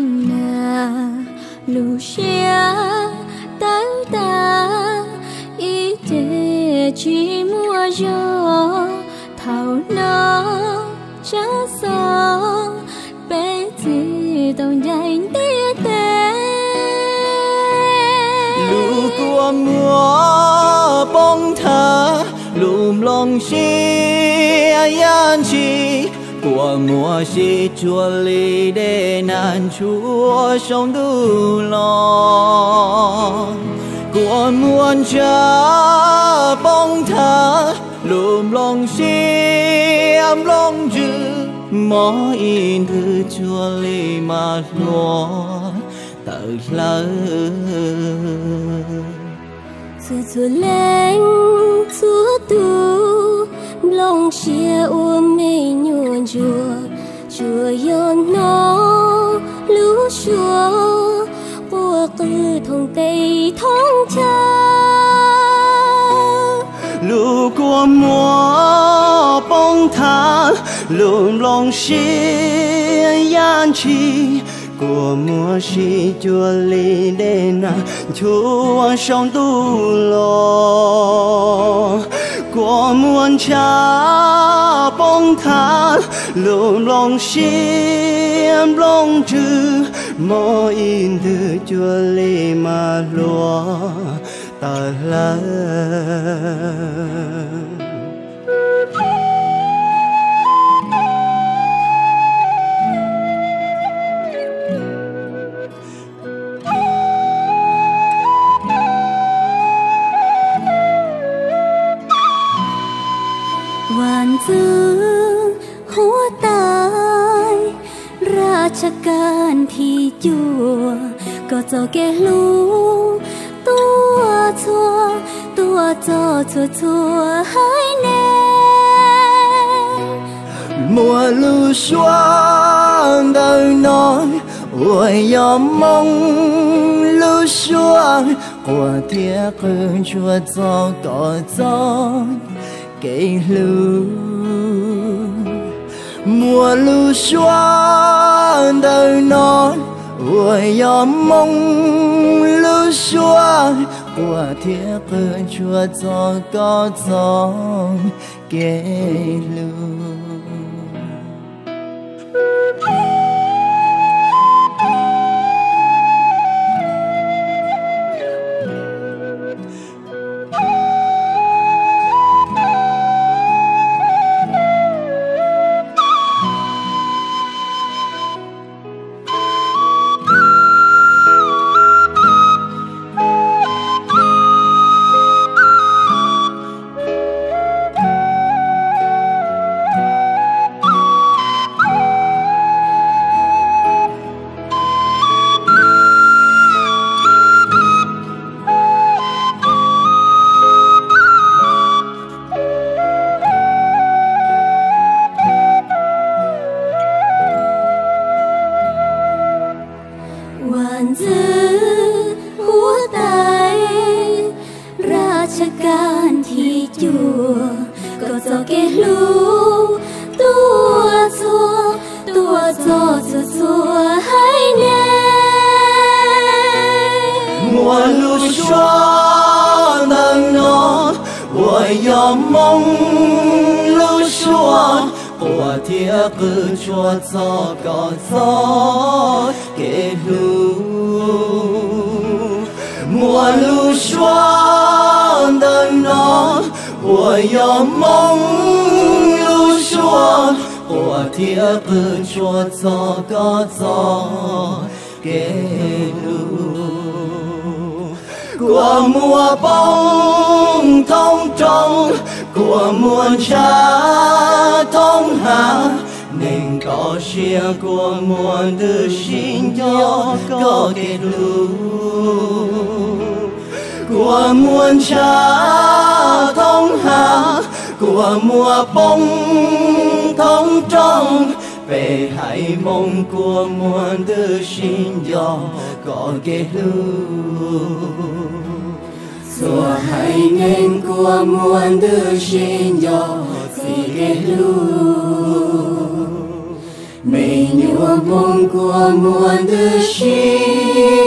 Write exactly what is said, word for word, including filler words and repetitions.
na lucia ta ta ý để chỉ mua gió thảo nó chả gió bé gì tàu dài tê tê lù của mùa bông thả lùm lòng xia yan chi của mùa si chua ly để nàn chúa sống đủ lo của muôn cha bông thả lùm lòng xiêm lòng chữ mỗi in thư chua ly mà lo tự lỡ Chúa Chúa lên Chúa tu lòng chia ôm mê nhuận chùa Chúa yon nó lũ chúa của tư thông tây thông cha lũ của mùa bông thả lùm lòng xia yan chi của mùa si chua ly để na chúa sống tu lo của muôn cha bông thả lùm lòng xiêm lòng chữ mỗi in thư chua ly mà lo ta la วันจื้อหัวตายราชการที่จัวก็จะแก่รู้ตัวชัวตัวจอชัวชัวให้แน่ mùa lưu xuân đời nói ôi yom mong lưu xuân của thiên cơn chúa cho có gió cây lưu mùa lưu xuân đời nói ôi yom mong lưu xuân của thiên cơn chúa cho có gió cây lưu วันจื้อหัวตายราชการที่จัวก็จะแก่รู้ตัวชัวตัวจอชัวชัวให้แน่ mùa lưu xuân đang nói ôi yom mong lưu xuân của thiên cơn chúa cho có gió kể lưu mùa lưu xuân đang nói ôi yom mong lưu xuân của thiên cơn chúa cho có gió kể lưu của mùa bông thông trong của muôn cha thông hạ nên có chia của muôn từ xin cho có kết lưu của muôn cha thông hạ của mùa bông thông trong về hãy mong của muôn từ xin cho có kết lưu Chúa hãy nên của muôn từ xin cho gì kết lưu 美女我梦过我的心。